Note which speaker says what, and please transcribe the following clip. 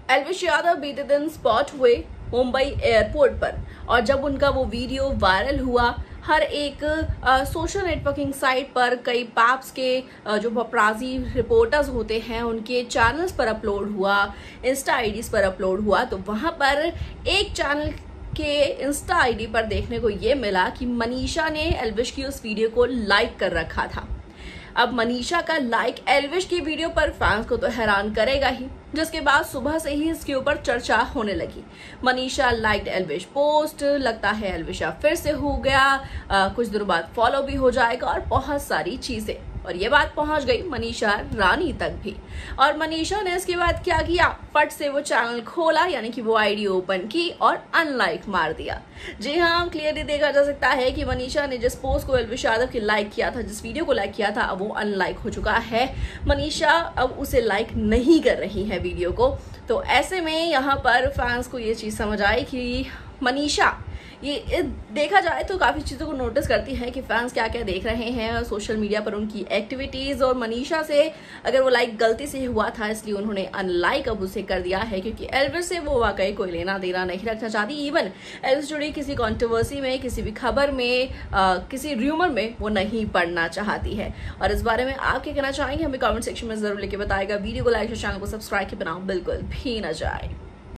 Speaker 1: एल्विश यादव बीते दिन स्पॉट हुए मुंबई एयरपोर्ट पर, और जब उनका वो वीडियो वायरल हुआ, हर एक सोशल नेटवर्किंग साइट पर, कई पैप्स के जो पपराजी रिपोर्टर्स होते हैं उनके चैनल्स पर अपलोड हुआ, इंस्टा आईडीज पर अपलोड हुआ, तो वहां पर एक चैनल के इंस्टा आईडी पर देखने को ये मिला कि मनीषा ने एल्विश की उस वीडियो को लाइक कर रखा था। अब मनीषा का लाइक एल्विश की वीडियो पर फैंस को तो हैरान करेगा ही, जिसके बाद सुबह से ही इसके ऊपर चर्चा होने लगी। मनीषा लाइक्ड एल्विश पोस्ट, लगता है एल्विशा फिर से हो गया, कुछ दिनों बाद फॉलो भी हो जाएगा और बहुत सारी चीजें। और ये बात पहुंच गई मनीषा रानी तक भी, और मनीषा ने इसके बाद क्या किया, फट से वो चैनल खोला, यानी कि वो आईडी ओपन की और अनलाइक मार दिया। जी हाँ, क्लियरली देखा जा सकता है कि मनीषा ने जिस पोस्ट को एल्विश यादव की लाइक किया था, जिस वीडियो को लाइक किया था, अब वो अनलाइक हो चुका है। मनीषा अब उसे लाइक नहीं कर रही है वीडियो को। तो ऐसे में यहाँ पर फैंस को ये चीज समझ आई कि मनीषा ये देखा जाए तो काफी चीजों को नोटिस करती है कि फैंस क्या क्या देख रहे हैं सोशल मीडिया पर, उनकी एक्टिविटीज। और मनीषा से अगर वो लाइक गलती से हुआ था, इसलिए उन्होंने अनलाइक अब उसे कर दिया है, क्योंकि एल्विश से वो वाकई कोई लेना देना नहीं रखना चाहती। इवन एल्विश जुड़ी किसी कंट्रोवर्सी में, किसी भी खबर में, किसी र्यूमर में वो नहीं पढ़ना चाहती है। और इस बारे में आप क्या कहना चाहेंगे, हमें कमेंट सेक्शन में जरूर लिख के बताएगा। वीडियो को लाइक और चैनल को सब्सक्राइब के बनाओ बिल्कुल भी न जाए।